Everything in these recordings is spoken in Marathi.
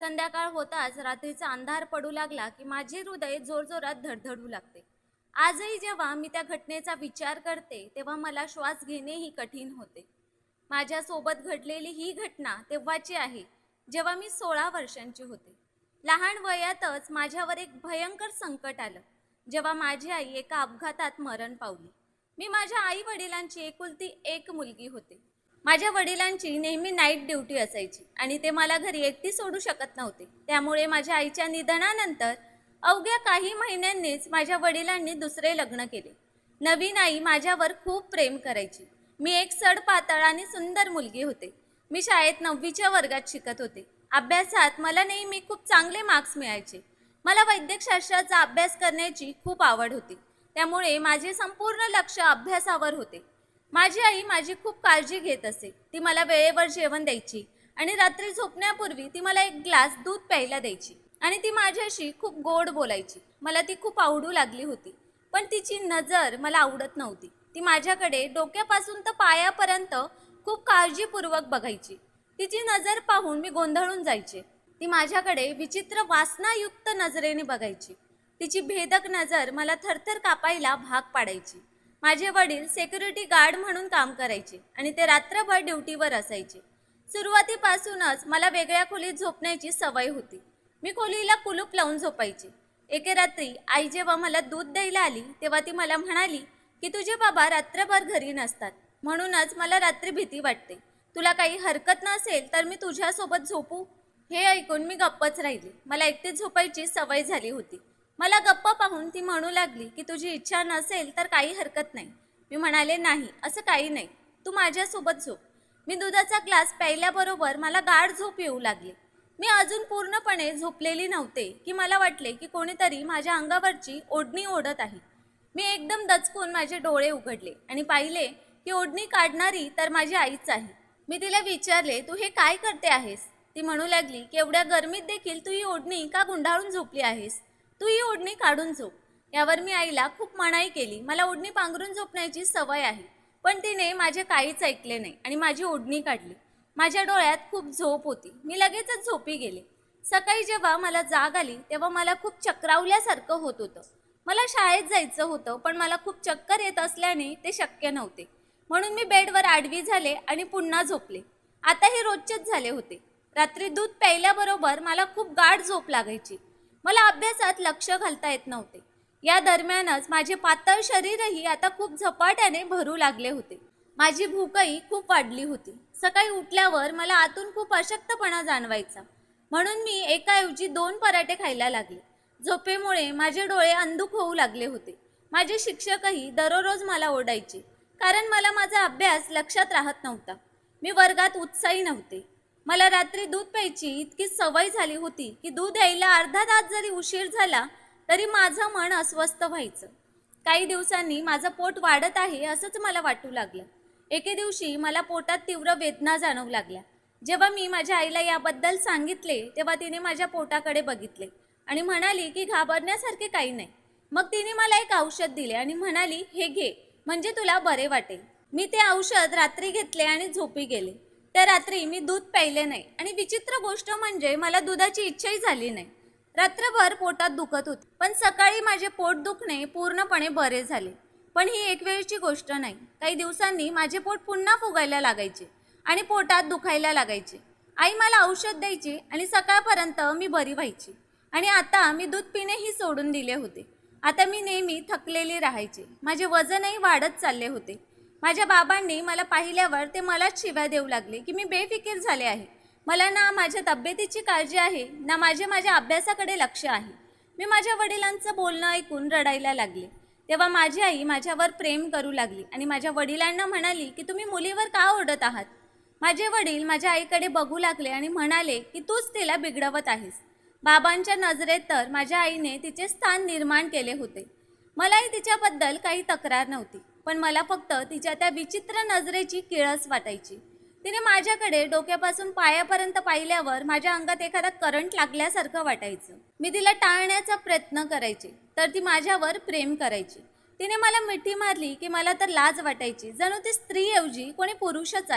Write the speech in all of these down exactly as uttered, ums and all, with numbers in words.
संध्याकाळ होताच रात्रीचा अंधार पडू लागला की माझे हृदय जोरजोरात धडधडू लागते. आजही जेव्हा मी त्या घटनेचा विचार करते तेव्हा मला श्वास घेणेही कठीण होते. माझ्यासोबत घडलेली ही घटना तेव्हाची आहे जेव्हा मी सोळा वर्षांची होते. लहान वयातच माझ्यावर एक भयंकर संकट आलं जेव्हा माझी आई एका अपघातात मरण पावली. मी माझ्या आई वडिलांची एकुलती एक मुलगी होते. माझ्या वडिलांची नेहमी नाईट ड्युटी असायची आणि ते मला घरी एकटी सोडू शकत नव्हते. त्यामुळे माझ्या आईच्या निधनानंतर अवघ्या काही महिन्यांनीच माझ्या वडिलांनी दुसरे लग्न केले. नवीन आई माझ्यावर खूप प्रेम करायची. मी एक सडपातळ आणि सुंदर मुलगी होते. मी शाळेत नववीच्या वर्गात शिकत होते. अभ्यासात मला नेहमी खूप चांगले मार्क्स मिळायचे. मला वैद्यकशास्त्राचा अभ्यास करण्याची खूप आवड होती. त्यामुळे माझे संपूर्ण लक्ष अभ्यासावर होते. माझी आई माझी खूप काळजी घेत असे. ती मला वेळेवर जेवण द्यायची आणि रात्री झोपण्यापूर्वी ती मला एक ग्लास दूध प्यायला द्यायची आणि ती माझ्याशी खूप गोड बोलायची. मला ती खूप आवडू लागली होती. पण तिची नजर मला आवडत नव्हती. ती माझ्याकडे डोक्यापासून तर पायापर्यंत खूप काळजीपूर्वक बघायची. तिची नजर पाहून मी गोंधळून जायचे. ती माझ्याकडे विचित्र वासनायुक्त नजरेने बघायची. तिची भेदक नजर मला थरथर कापायला भाग पाडायची. माझे वडील सिक्युरिटी गार्ड म्हणून काम करायचे आणि ते रात्रभर ड्युटीवर असायचे. सुरुवातीपासूनच मला वेगळ्या खोलीत झोपण्याची सवय होती. मी खोलीला कुलूप लावून झोपायचे. एके रात्री आई जेव्हा मला दूध द्यायला आली तेव्हा ती मला म्हणाली की तुझे बाबा रात्रभर घरी नसतात, म्हणूनच मला रात्री भीती वाटते. तुला काही हरकत नसेल तर मी तुझ्यासोबत झोपू? हे ऐकून मी गप्पच राहिली. मला एकटीच झोपायची सवय झाली होती. मला गप्प पाहून ती म्हणू लागली की तुझी इच्छा नसेल तर काही हरकत नाही. मी म्हणाले, नाही, असं काही नाही, तू माझ्यासोबत झोप. मी दुधाचा ग्लास प्यायल्याबरोबर मला गाढ झोप येऊ लागली. मी अजून पूर्णपणे झोपलेली नव्हते की मला वाटले की कोणीतरी माझ्या अंगावरची ओढणी ओढत आहे. मी एकदम दचकून माझे डोळे उघडले आणि पाहिले की ओढणी काढणारी तर माझी आईच आहे. मी तिला विचारले, तू हे काय करते आहेस? ती म्हणू लागली की एवढ्या गरमीत देखील तू ही ओढणी का गुंडाळून झोपली आहेस? तू ही ओढणी काढून झोप. यावर मी आईला खूप मनाई केली. मला ओढणी पांघरून झोपण्याची सवय आहे. पण तिने माझे काहीच ऐकले नाही आणि माझी ओढणी काढली. माझ्या डोळ्यात खूप झोप होती. मी लगेचच झोपी गेले. सकाळी जेव्हा मला जाग आली तेव्हा मला खूप चक्रावल्यासारखं होत होतं. मला शाळेत जायचं होतं पण मला खूप चक्कर येत असल्याने ते शक्य नव्हते. म्हणून मी बेडवर आडवी झाले आणि पुन्हा झोपले. आता हे रोजचेच झाले होते. रात्री दूध प्यायल्याबरोबर मला खूप गाढ झोप लागायची. मला अभ्यासात लक्ष घालता येत नव्हते. या दरम्यानच माझे पातळ शरीरही आता खूप झपाट्याने भरू लागले होते. माझी भूकही खूप वाढली होती. सकाळी उठल्यावर मला आतून खूप अशक्तपणा जाणवायचा. म्हणून मी एकाऐवजी दोन पराठे खायला लागले. झोपेमुळे माझे डोळे अंधुक होऊ लागले होते. माझे शिक्षकही दररोज मला ओरडायचे कारण मला माझा अभ्यास लक्षात राहत नव्हता. मी वर्गात उत्साही नव्हते. मला रात्री दूध प्यायची इतकी सवय झाली होती की दूध यायला अर्धा तास जरी उशीर झाला तरी माझं मन अस्वस्थ व्हायचं. काही दिवसांनी माझं पोट वाढत आहे असंच मला वाटू लागलं. एके दिवशी मला पोटात तीव्र वेदना जाणवू लागल्या. जेव्हा मी माझ्या आईला याबद्दल सांगितले तेव्हा तिने माझ्या पोटाकडे बघितले आणि म्हणाली की घाबरण्यासारखे काही नाही. मग तिने मला एक औषध दिले आणि म्हणाली, हे घे, म्हणजे तुला बरे वाटेल. मी ते औषध रात्री घेतले आणि झोपी गेले. त्या रात्री मी दूध प्यायले नाही आणि विचित्र गोष्ट म्हणजे मला दुधाची इच्छाही झाली नाही. रात्रभर पोटात दुखत होते पण सकाळी माझे पोट दुखणे पूर्णपणे बरे झाले. पण ही एक वेळची गोष्ट नाही. काही दिवसांनी माझे पोट पुन्हा फुगायला लागायचे आणि पोटात दुखायला लागायचे. आई मला औषध द्यायची आणि सकाळपर्यंत मी बरी व्हायची. आणि आता मी दूध पिणेही सोडून दिले होते. आता मी नेहमी थकलेली राहायचे. माझे वजनही वाढत चालले होते. माझ्या बाबांनी मला पाहिल्यावर ते मलाच शिव्या देऊ लागले की मी बेफिकीर झाले आहे. मला ना माझ्या तब्येतीची काळजी आहे ना माझे माझ्या अभ्यासाकडे लक्ष आहे. मी माझ्या वडिलांचं बोलणं ऐकून रडायला लागले. तेव्हा माझी आई माझ्यावर प्रेम करू लागली आणि माझ्या वडिलांना म्हणाली की तुम्ही मुलीवर का ओरडत आहात? माझे वडील माझ्या आईकडे बघू लागले आणि म्हणाले की तूच तिला बिघडवत आहेस. बाबांच्या नजरेत तर माझ्या आईने तिचे स्थान निर्माण केले होते. मलाही तिच्याबद्दल काही तक्रार नव्हती पण मला फक्त तिच्या त्या विचित्र नजरेची किळस वाटायची. तिने माझ्याकडे डोक्यापासून पायापर्यंत पाहिल्यावर माझ्या अंगात एखादा करंट लागल्यासारखं वाटायचं. मी तिला टाळण्याचा प्रयत्न करायचे तर ती माझ्यावर प्रेम करायची. तिने मला मिठी मारली की मला तर लाज वाटायची, जणू ती स्त्रीऐवजी कोणी पुरुषच आहे.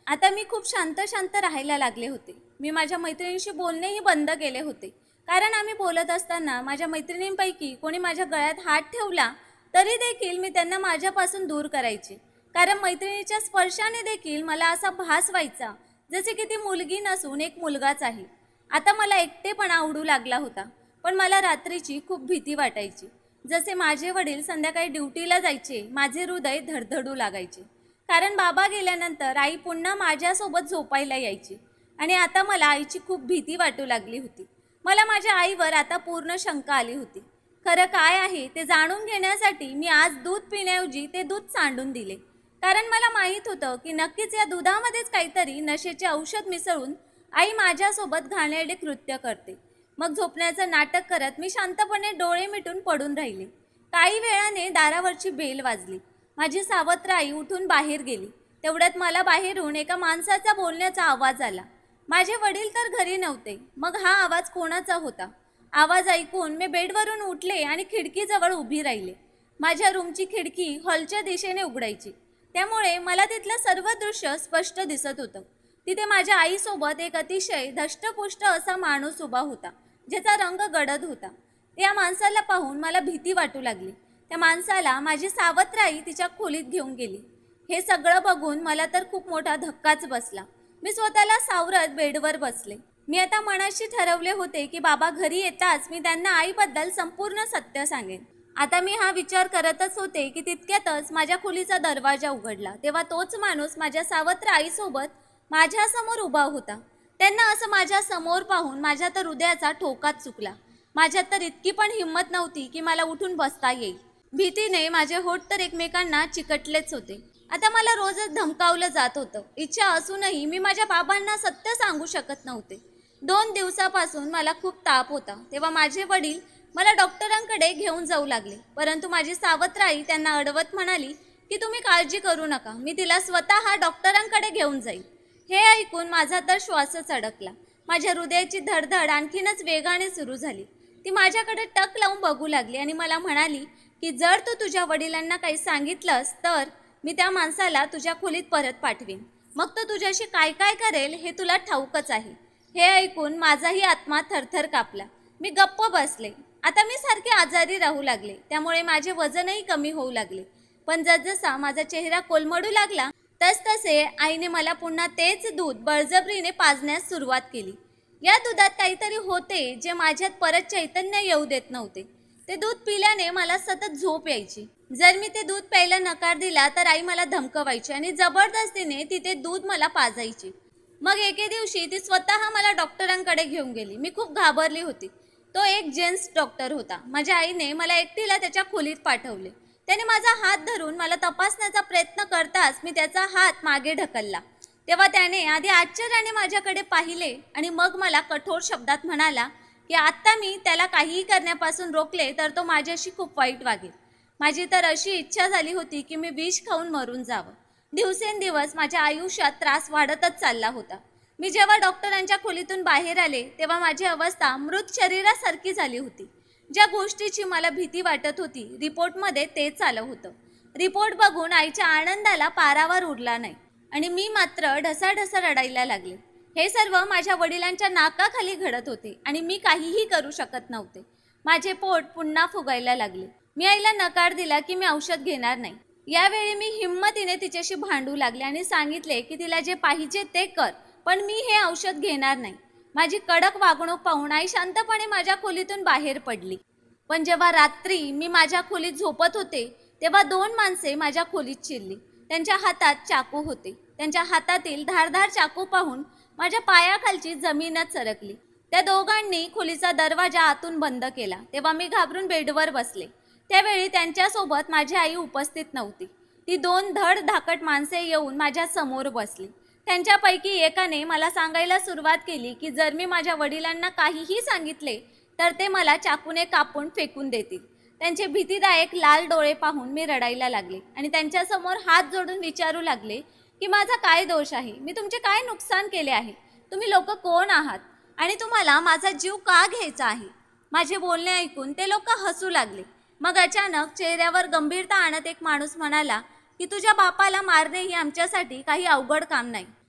आता मी खूप शांत शांत राहायला लागले होते. मी माझ्या मैत्रिणींशी बोलणेही बंद केले होते, कारण आम्ही बोलत असताना माझ्या मैत्रिणींपैकी कोणी माझ्या गळ्यात हात ठेवला तरी देखील मी त्यांना माझ्यापासून दूर करायचे, कारण मैत्रिणीच्या स्पर्शाने देखील मला असा भास व्हायचा जसे की ती मुलगी नसून एक मुलगाच आहे. आता मला एकटेपणा आवडू लागला होता, पण मला रात्रीची खूप भीती वाटायची. जसे माझे वडील संध्याकाळी ड्युटीला जायचे, माझे हृदय धडधडू लागायचे, कारण बाबा गेल्यानंतर आई पुन्हा माझ्यासोबत झोपायला यायची. आणि आता मला आईची खूप भीती वाटू लागली होती. मला माझ्या आईवर आता पूर्ण शंका आली होती. खरं काय आहे ते जाणून घेण्यासाठी मी आज दूध पिण्याऐवजी ते दूध सांडून दिले, कारण मला माहीत होतं की नक्कीच या दुधामध्येच काहीतरी नशेचे औषध मिसळून आई माझ्यासोबत घाणेरडे कृत्य करते. मग झोपण्याचं नाटक करत मी शांतपणे डोळे मिटून पडून राहिले. काही वेळाने दारावरची बेल वाजली. माझी सावत्र आई उठून बाहेर गेली. तेवढ्यात मला बाहेरून एका माणसाचा बोलण्याचा आवाज आला. माझे वडील तर घरी नव्हते. मग हा आवाज कोणाचा होता? आवाज ऐकून मी बेडवरून उठले आणि खिडकीजवळ उभी राहिले. माझ्या रूमची खिडकी हॉलच्या दिशेने उघडायची, त्यामुळे मला तिथलं सर्व दृश्य स्पष्ट दिसत होतं. तिथे माझ्या आईसोबत एक अतिशय धष्टपुष्ट असा माणूस उभा होता, ज्याचा रंग गडद होता. त्या माणसाला पाहून मला भीती वाटू लागली. त्या माणसाला माझी सावत्र आई तिच्या खोलीत घेऊन गेली. हे सगळं बघून मला तर खूप मोठा धक्काच बसला. मी स्वतःला सावरत बेडवर बसले. मी आता मनाशी ठरवले होते की बाबा घरी येताच मी त्यांना आईबद्दल संपूर्ण सत्य सांगेन. आता मी हा विचार करतच होते की तितक्यातच माझ्या खोलीचा दरवाजा उघडला. तेव्हा तोच माणूस माझ्या सावत्र आईसोबत माझ्यासमोर उभा होता. त्यांना असं माझ्या समोर पाहून माझ्या तर हृदयाचा ठोकाच चुकला. माझ्यात तर इतकी पण हिंमत नव्हती की मला उठून बसता येईल. भीतीने माझे होठ तर एकमेकांना चिकटलेच होते. आता मला रोजच धमकावलं जात होतं. इच्छा असूनही मी माझ्या बाबांना सत्य सांगू शकत नव्हते. दोन दिवसापासून मला खूप ताप होता. तेव्हा माझे वडील मला डॉक्टरांकडे घेऊन जाऊ लागले, परंतु माझी सावत्र आई त्यांना अडवत म्हणाली की तुम्ही काळजी करू नका, मी तिला स्वतः डॉक्टरांकडे घेऊन जाईल. हे ऐकून माझा तर श्वासच अडकला. माझ्या हृदयाची धडधड आणखीनच वेगाने सुरू झाली. ती माझ्याकडे टक लावून बघू लागली आणि मला म्हणाली की जर तू तुझ्या वडिलांना काही सांगितलंस तर मी त्या माणसाला तुझ्या खोलीत परत पाठवीन. मग तो तुझ्याशी काय काय करेल हे तुला ठाऊकच आहे. हे ऐकून माझाही आत्मा थरथर कापला. मी गप्प बसले. आता मी सारखे आजारी राहू लागले, त्यामुळे माझे वजनही कमी होऊ लागले. पण जसजसा माझा चेहरा कोलमडू लागला तसतसे आईने मला पुन्हा तेच दूध बळजबरीने पाजण्यास सुरुवात केली. या दुधात काहीतरी होते जे माझ्यात परत चैतन्य येऊ देत नव्हते. ते दूध पिल्याने मला सतत झोप यायची. जर मी ते दूध प्यायला नकार दिला तर आई मला धमकवायची आणि जबरदस्तीने ती ते दूध मला पाजायची. मग एके दिवशी ती स्वतः मला डॉक्टरांकडे घेऊन गेली. मी खूप घाबरली होती. तो एक जेंट्स डॉक्टर होता. माझ्या आईने मला एकटीला त्याच्या खोलीत पाठवले. त्याने माझा हात धरून मला तपासण्याचा प्रयत्न करताच मी त्याचा हात मागे ढकलला. तेव्हा त्याने आधी आश्चर्याने माझ्याकडे पाहिले आणि मग मला कठोर शब्दात म्हणाला की आता मी त्याला काहीही करण्यापासून रोखले तर तो माझ्याशी खूप वाईट वागेल. माझी तर अशी इच्छा झाली होती की मी विष खाऊन मरून जावं. दिवसेंदिवस माझ्या आयुष्यात त्रास वाढतच चालला होता. मी जेव्हा डॉक्टरांच्या खोलीतून बाहेर आले तेव्हा माझी अवस्था मृत शरीरासारखी झाली होती. ज्या गोष्टीची मला भीती वाटत होती रिपोर्टमध्ये तेच आलं होतं. रिपोर्ट बघून आईच्या आनंदाला पारावर उरला नाही आणि मी मात्र ढसाढसा रडायला लागले. हे सर्व माझ्या वडिलांच्या नाकाखाली घडत होते आणि मी काहीही करू शकत नव्हते. माझे पोट पुन्हा फुगायला लागले. मी आईला नकार दिला की मी औषध घेणार नाही. यावेळी मी हिम्मतीने तिच्याशी भांडू लागले आणि सांगितले की तिला जे पाहिजे ते कर, पण मी हे औषध घेणार नाही. माझी कडक वागणूक पाहून आई शांतपणे माझ्या खोलीतून बाहेर पडली. पण जेव्हा रात्री मी माझ्या खोलीत झोपत होते तेव्हा दोन माणसे माझ्या खोलीत शिरली. त्यांच्या हातात चाकू होते. त्यांच्या हातातील धारधार चाकू पाहून माझ्या पायाखालची जमीनच सरकली. त्या दोघांनी खोलीचा दरवाजा आतून बंद केला. तेव्हा मी घाबरून बेडवर बसले. त्यावेळी त्यांच्यासोबत माझी आई उपस्थित नव्हती. ती दोन धड धाकट माणसे येऊन माझ्या समोर बसली. त्यांच्यापैकी एकाने मला सांगायला सुरुवात केली की जर मी माझ्या वडिलांना काहीही सांगितले तर ते मला चाकूने कापून फेकून देतील. त्यांचे भीतीदायक लाल डोळे पाहून मी रडायला लागले आणि त्यांच्यासमोर हात जोडून विचारू लागले की माझा काय दोष आहे, मी तुमचे काय नुकसान केले आहे, तुम्ही लोक कोण आहात आणि तुम्हाला माझा जीव का घ्यायचा आहे. माझे बोलणे ऐकून ते लोक हसू लागले. मग अचानक चेहऱ्यावर गंभीरता आणत एक माणूस म्हणाला की तुझ्या बापाला मारणे ही आमच्यासाठी काही अवघड काम नाही.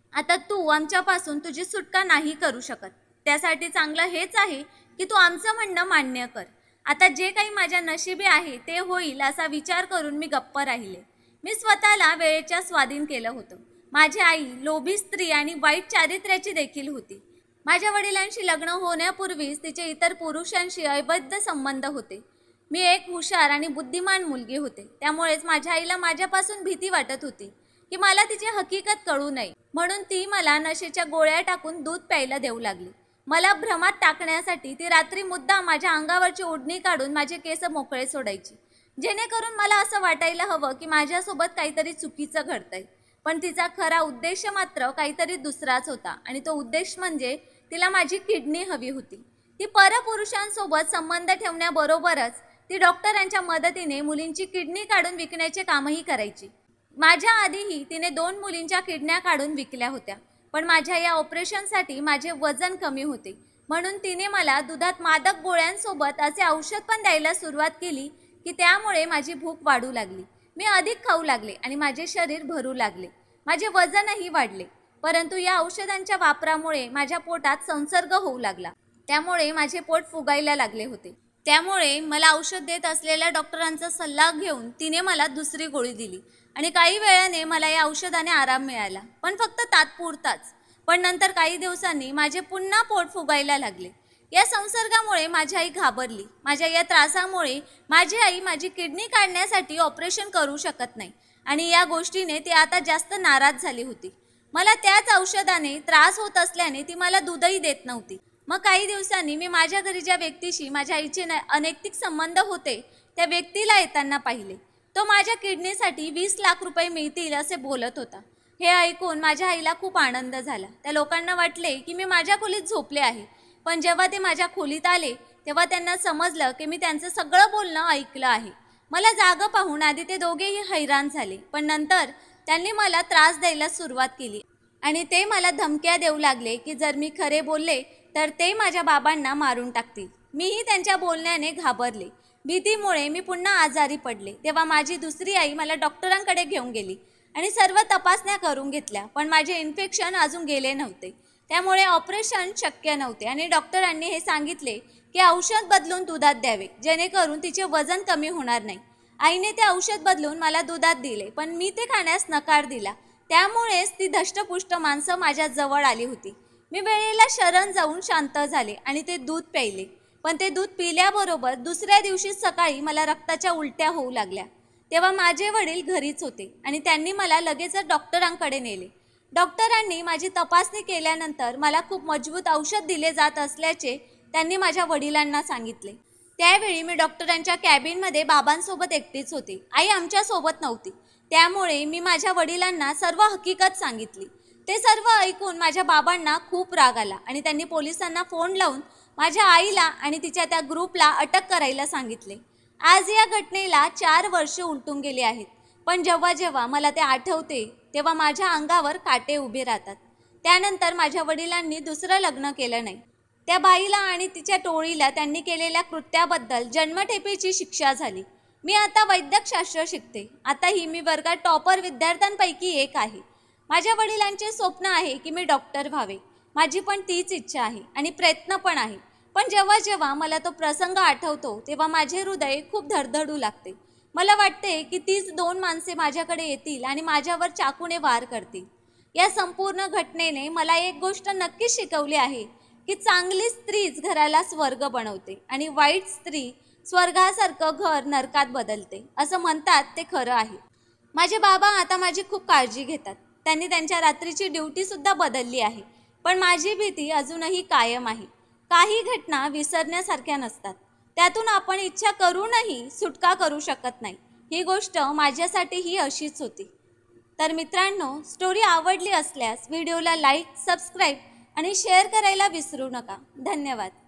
आता तू आमच्यापासून तुझी सुटका नाही करू शकत. त्यासाठी चांगलं हेच आहे की तू आमचं म्हणणं मान्य कर. आता जे काही माझ्या नशिबी आहे ते होईल असा विचार करून मी गप्प राहिले. मी स्वतःला वेळेच्या स्वाधीन केलं होतं. माझी आई लोभी स्त्री आणि वाईट चारित्र्याची देखील होती. माझ्या वडिलांशी लग्न होण्यापूर्वीच तिचे इतर पुरुषांशी अवैध संबंध होते. मी एक हुशार आणि बुद्धिमान मुलगी होते. त्यामुळेच माझ्या आईला माझ्यापासून भीती वाटत होती की मला तिची हकीकत कळू नये, म्हणून ती मला नशेच्या गोळ्या टाकून दूध प्यायला देऊ लागली. मला भ्रमात टाकण्यासाठी ती रात्री मुद्दाम माझ्या अंगावरची ओढणी काढून माझे केस मोकळे सोडायची, जेणेकरून मला असं वाटायला हवं की माझ्यासोबत काहीतरी चुकीचं घडतंय. पण तिचा खरा उद्देश मात्र काहीतरी दुसराच होता आणि तो उद्देश म्हणजे तिला माझी किडनी हवी होती. ती परपुरुषांसोबत संबंध ठेवण्याबरोबरच ती डॉक्टरांच्या मदतीने मुलींची किडनी काढून विकण्याचे कामही करायची. माझ्या आधीही तिने दोन मुलींच्या किडन्या काढून विकल्या होत्या, पण माझ्या या ऑपरेशनसाठी माझे वजन कमी होते, म्हणून तिने मला दुधात मादक गोळ्यांसोबत असे औषध पण द्यायला सुरुवात केली की त्यामुळे माझी भूक वाढू लागली. मी अधिक खाऊ लागले आणि माझे शरीर भरू लागले. माझे वजनही वाढले. परंतु या औषधांच्या वापरामुळे माझ्या पोटात संसर्ग होऊ लागला. त्यामुळे माझे पोट फुगायला लागले होते. त्यामुळे मला औषध देत असलेल्या डॉक्टरांचा सल्ला घेऊन तिने मला दुसरी गोळी दिली आणि काही वेळाने मला या औषधाने आराम मिळाला, पण फक्त तात्पुरताच. पण नंतर काही दिवसांनी माझे पुन्हा पोट फुगायला लागले. या संसर्गामुळे माझी आई घाबरली. माझ्या या त्रासामुळे माझी आई माझी किडनी काढण्यासाठी ऑपरेशन करू शकत नाही आणि या गोष्टीने ती आता जास्त नाराज झाली होती. मला त्याच औषधाने त्रास होत असल्याने ती मला दूधही देत नव्हती. मग काही दिवसांनी मी माझ्या घरी ज्या व्यक्तीशी माझ्या आईचे अनैतिक संबंध होते त्या व्यक्तीला येताना पाहिले. तो माझ्या किडनीसाठी वीस लाख रुपये मिळतील असे बोलत होता. हे ऐकून माझ्या आईला खूप आनंद झाला. त्या लोकांना वाटले की मी माझ्या खोलीत झोपले आहे, पण जेव्हा ते माझ्या खोलीत आले तेव्हा त्यांना समजलं की मी त्यांचं सगळं बोलणं ऐकलं आहे. मला जागं पाहून आधी ते दोघेही हैराण झाले, पण नंतर त्यांनी मला त्रास द्यायला सुरुवात केली आणि ते मला धमक्या देऊ लागले की जर मी खरे बोलले तर ते माझ्या बाबांना मारून टाकतील. मीही त्यांच्या बोलण्याने घाबरले. भीतीमुळे मी पुन्हा आजारी पडले. तेव्हा माझी दुसरी आई मला डॉक्टरांकडे घेऊन गेली आणि सर्व तपासण्या करून घेतल्या, पण माझे इन्फेक्शन अजून गेले नव्हते. त्यामुळे ऑपरेशन शक्य नव्हते आणि डॉक्टरांनी हे सांगितले की औषध बदलून दुधात द्यावे, जेणेकरून तिचे वजन कमी होणार नाही. आईने ते औषध बदलून मला दुधात दिले, पण मी ते खाण्यास नकार दिला. त्यामुळेच ती धष्टपुष्ट माणसं माझ्या जवळ आली होती. मी वेळेला शरण जाऊन शांत झाले आणि ते दूध प्यायले, पण ते दूध पिल्याबरोबर दुसऱ्या दिवशी सकाळी मला रक्ताच्या उलट्या होऊ लागल्या. तेव्हा माझे वडील घरीच होते आणि त्यांनी मला लगेचच डॉक्टरांकडे नेले. डॉक्टरांनी माझी तपासणी केल्यानंतर मला खूप मजबूत औषध दिले जात असल्याचे त्यांनी माझ्या वडिलांना सांगितले. त्यावेळी मी डॉक्टरांच्या कॅबिनमध्ये बाबांसोबत एकटीच होते. आई आमच्यासोबत नव्हती. त्यामुळे मी माझ्या वडिलांना सर्व हकीकत सांगितली. ते सर्व ऐकून माझ्या बाबांना खूप राग आला आणि त्यांनी पोलिसांना फोन लावून माझ्या आईला आणि तिच्या त्या ग्रुपला अटक करायला सांगितले. आज या घटनेला चार वर्ष उलटून गेली आहेत, पण जेव्हा जेव्हा मला ते आठवते तेव्हा माझ्या अंगावर काटे उभे राहतात. त्यानंतर माझ्या वडिलांनी दुसरं लग्न केलं नाही. त्या बाईला आणि तिच्या टोळीला त्यांनी केलेल्या कृत्याबद्दल जन्मठेपेची शिक्षा झाली. मी आता वैद्यकशास्त्र शिकते. आता ही मी वर्गात टॉपर विद्यार्थ्यांपैकी एक आहे. माझ्या वडिलांचे स्वप्न आहे की मी डॉक्टर व्हावे. माझी पण तीच इच्छा आहे आणि प्रयत्न पण आहे. पण जेव्हा जेव्हा मला तो प्रसंग आठवतो तेव्हा माझे हृदय खूप धडधडू लागते. मला वाटते की तीच दोन माणसे माझ्याकडे येतील आणि माझ्यावर चाकूने वार करतील. या संपूर्ण घटनेने मला एक गोष्ट नक्की शिकवली आहे की चांगली स्त्रीच घराला स्वर्ग बनवते आणि वाईट स्त्री स्वर्गासारखं घर नरकात बदलते असं म्हणतात ते खरं आहे. माझे बाबा आता माझी खूप काळजी घेतात. त्यांनी त्यांच्या रात्रीची ड्युटी सुद्धा बदलली आहे, पण माझी भीती अजूनही कायम आहे. काही घटना विसरण्यासारख्या नसतात. त्यातून आपण इच्छा करूनही सुटका करू शकत नाही. ही गोष्ट माझ्यासाठीही अशीच होती. तर मित्रांनो, स्टोरी आवडली असल्यास व्हिडिओला लाईक, सबस्क्राईब आणि शेअर करायला विसरू नका. धन्यवाद.